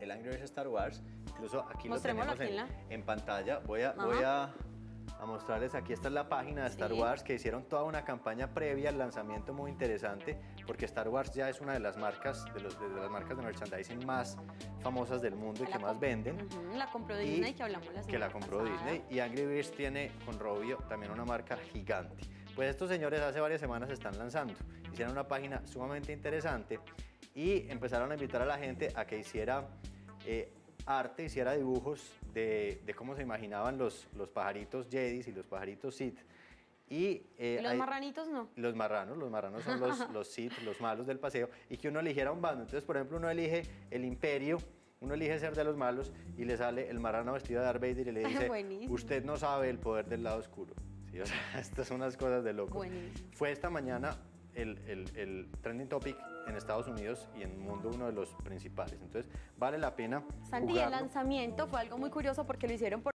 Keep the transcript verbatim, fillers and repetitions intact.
el Angry Birds Star Wars. Incluso aquí lo Mostrémoslo tenemos aquí en, en la- en pantalla. Voy a, Ajá. voy a, a mostrarles, aquí está la página de Star Sí. Wars, que hicieron toda una campaña previa al lanzamiento muy interesante, porque Star Wars ya es una de las marcas, de, los, de las marcas de merchandising más famosas del mundo y La que más comp- venden. Ujú, la compró Y Disney, que hablamos la semana que la compró pasada. Disney, y Angry Birds tiene con Robio también una marca gigante. Pues estos señores hace varias semanas están lanzando, hicieron una página sumamente interesante y empezaron a invitar a la gente a que hiciera eh, arte, hiciera dibujos de, de cómo se imaginaban los, los pajaritos Jedis y los pajaritos Sith. Y, eh, ¿Y los hay- marranitos no? Los marranos, los marranos son los, los Sith, los malos del paseo, y que uno eligiera un bando. Entonces, por ejemplo, uno elige el Imperio, uno elige ser de los malos y le sale el marrano vestido de Darth Vader y le dice, Buenísimo. usted no sabe el poder del lado oscuro. Sí, o sea, estas son unas cosas de locos. Buenísimo. Fue esta mañana el, el, el trending topic en Estados Unidos y en el mundo uno de los principales. Entonces, vale la pena Santi, el jugarlo. lanzamiento fue algo muy curioso porque lo hicieron por